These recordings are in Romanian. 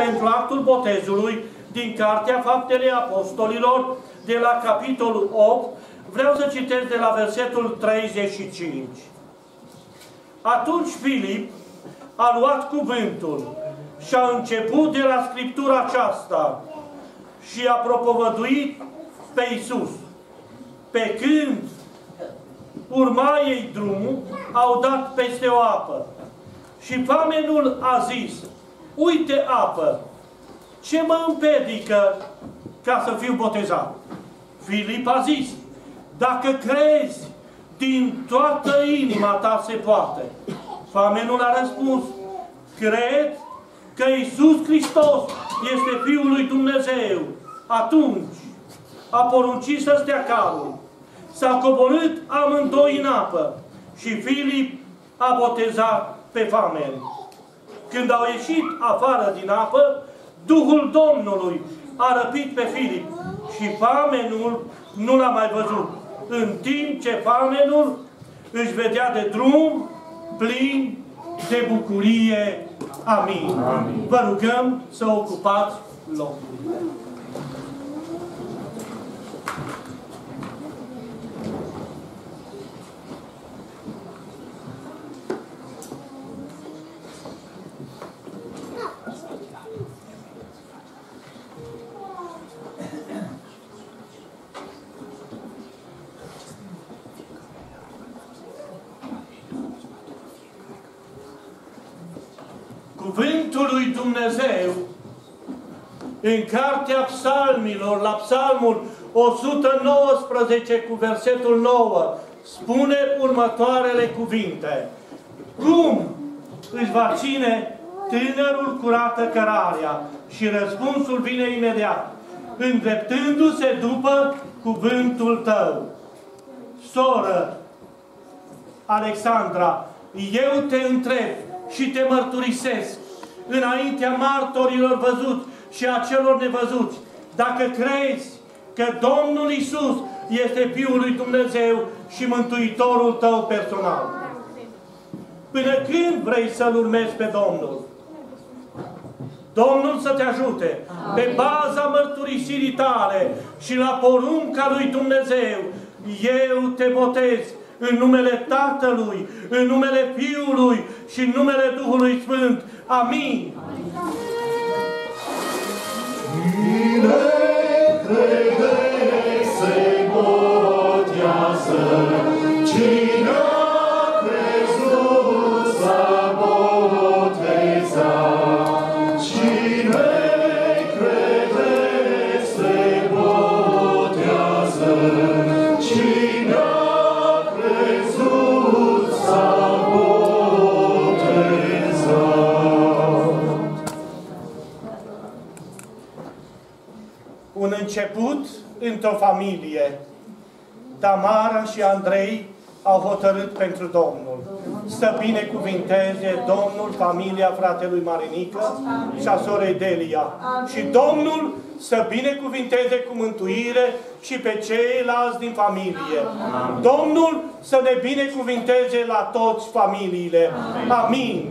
pentru actul botezului din Cartea Faptele Apostolilor, de la capitolul 8, vreau să citesc de la versetul 35. Atunci Filip a luat cuvântul și a început de la Scriptura aceasta și a propovăduit pe Iisus. Pe când urma ei drumul, au dat peste o apă. Și famenul a zis: uite apă, ce mă împiedică ca să fiu botezat? Filip a zis: dacă crezi, din toată inima ta se poate. Famenul a răspuns: cred că Iisus Hristos este Fiul lui Dumnezeu. Atunci a poruncit să stea calul. S-a coborât amândoi în apă și Filip a botezat pe famen. Când au ieșit afară din apă, Duhul Domnului a răpit pe Filip și famenul nu l-a mai văzut, în timp ce famenul își vedea de drum plin de bucurie. Amin. Amin. Vă rugăm să ocupați locurile. Cuvântul lui Dumnezeu în Cartea Psalmilor, la Psalmul 119 cu versetul 9, spune următoarele cuvinte: cum își va ține tânărul curată cărarea? Și răspunsul vine imediat: îndreptându-se după cuvântul tău. Soră Alexandra, eu te întreb și te mărturisesc înaintea martorilor văzuți și a celor nevăzuți, dacă crezi că Domnul Iisus este Fiul lui Dumnezeu și Mântuitorul tău personal. Până când vrei să-L urmezi pe Domnul? Domnul să te ajute. Pe baza mărturisirii tale și la porunca lui Dumnezeu, eu te botez în numele Tatălui, în numele Fiului și în numele Duhului Sfânt. Amin. Cine crede se botează, cine a crezut s-a botezat. Cine crede se botează, cine a crezut s-a botezat. Un început într-o familie. Tamara și Andrei au hotărât pentru Domnul. Să binecuvinteze Domnul familia fratelui Marinică și a sorei Delia. Și Domnul să binecuvinteze cu mântuire și pe ceilalți din familie. Domnul să ne binecuvinteze la toți familiile. Amin.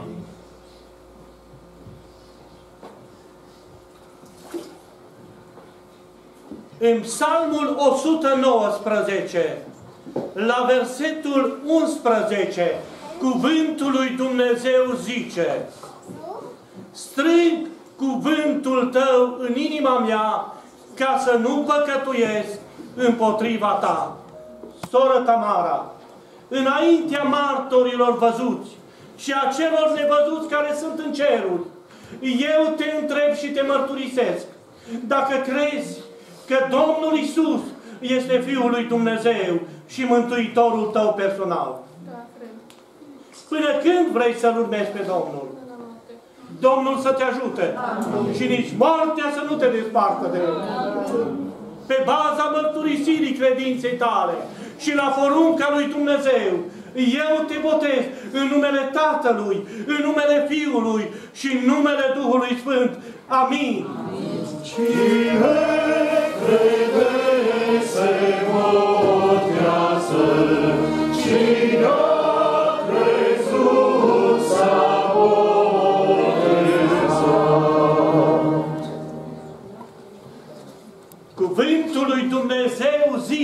În Psalmul 119, la versetul 11, cuvântul lui Dumnezeu zice: strâng cuvântul tău în inima mea ca să nu păcătuiesc împotriva ta. Soră Tamara, înaintea martorilor văzuți și a celor nevăzuți care sunt în ceruri, eu te întreb și te mărturisesc, dacă crezi că Domnul Iisus este Fiul lui Dumnezeu și Mântuitorul tău personal. Până când vrei să-L urmezi pe Domnul? Domnul să te ajute. Și nici moartea să nu te despartă de El. Pe baza mărturisirii credinței tale și la porunca lui Dumnezeu, eu te botez în numele Tatălui, în numele Fiului și în numele Duhului Sfânt. Amin. Cine crede se botează, cine a crezut s-a botezat.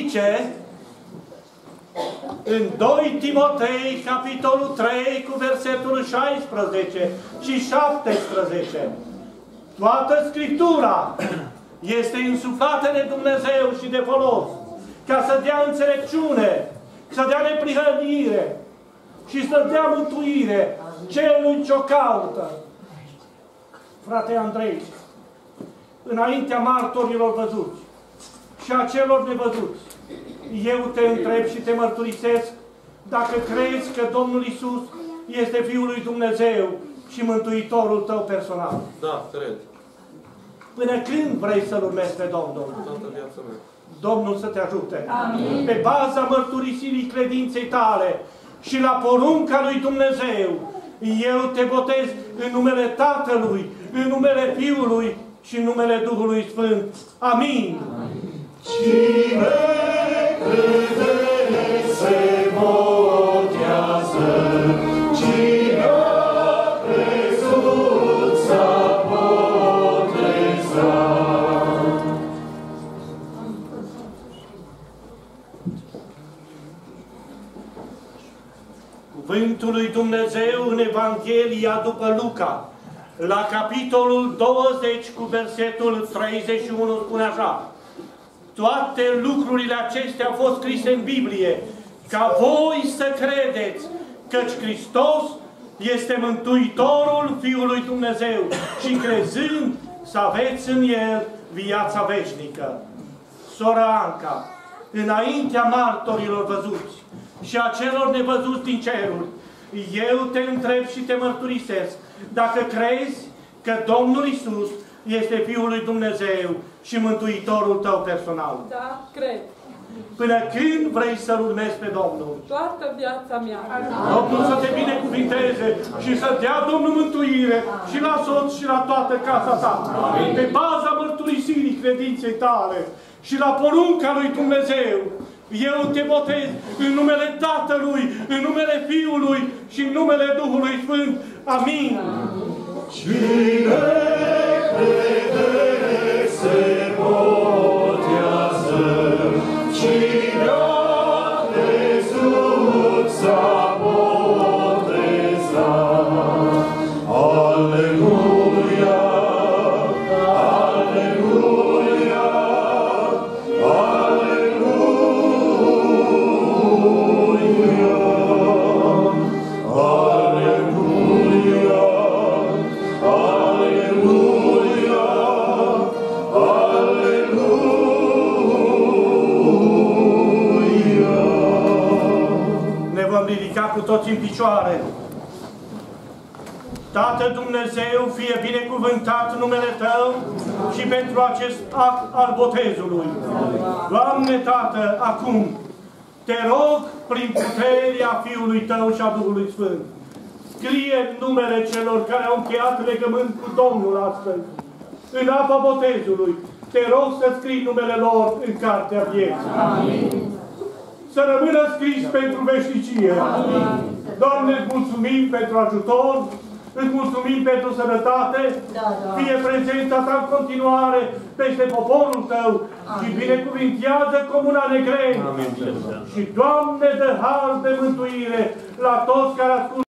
zice în 2 Timotei, capitolul 3, cu versetul 16 și 17. Toată Scriptura este insuflată de Dumnezeu și de folos, ca să dea înțelepciune, să dea neprihănire și să dea mântuire celui ce o caută. Frate Andrei, înaintea martorilor văzuți și a celor nevăzuți, eu te întreb și te mărturisesc dacă crezi că Domnul Iisus este Fiul lui Dumnezeu și Mântuitorul tău personal. Da, cred. Până când vrei să-L urmezi pe Domnul? Toată viața mea. Domnul să te ajute. Amin. Pe baza mărturisirii credinței tale și la porunca lui Dumnezeu, eu te botez în numele Tatălui, în numele Fiului și în numele Duhului Sfânt. Amin. Cine crede se botează, cine a crezut s-a botezat. Cuvântul lui Dumnezeu în Evanghelia după Luca, la capitolul 20 cu versetul 31 spune așa: toate lucrurile acestea au fost scrise în Biblie, ca voi să credeți căci Hristos este Mântuitorul Fiului Dumnezeu și crezând să aveți în El viața veșnică. Sora Anca, înaintea martorilor văzuți și a celor nevăzuți din ceruri, eu te întreb și te mărturisesc dacă crezi că Domnul Iisus este Fiul lui Dumnezeu și Mântuitorul tău personal. Da, cred. Până când vrei să-L urmezi pe Domnul? Toată viața mea. Domnul să te binecuvinteze și să dea Domnul mântuire și la soț și la toată casa ta. Amin. Pe baza mărturisirii credinței tale și la porunca lui Dumnezeu, eu te botez în numele Tatălui, în numele Fiului și în numele Duhului Sfânt. Amin. Cine crede se botează, cine a crezut s-a botezat. Aleluia, aleluia, cu toți în picioare. Tată Dumnezeu, fie binecuvântat numele Tău și pentru acest act al botezului. Doamne Tată, acum te rog prin puterea Fiului Tău și a Duhului Sfânt, scrie numele celor care au încheiat legământ cu Domnul astăzi în apa botezului. Te rog să scrii numele lor în cartea vieții. Amin. Să rămână scris pentru veșnicie. Amin. Doamne, îți mulțumim pentru ajutor, îți mulțumim pentru sănătate, fie prezența Ta în continuare peste poporul Tău. Amin. Și binecuvintează Comuna Negreni. Și, Doamne, dă har de mântuire la toți care ascultă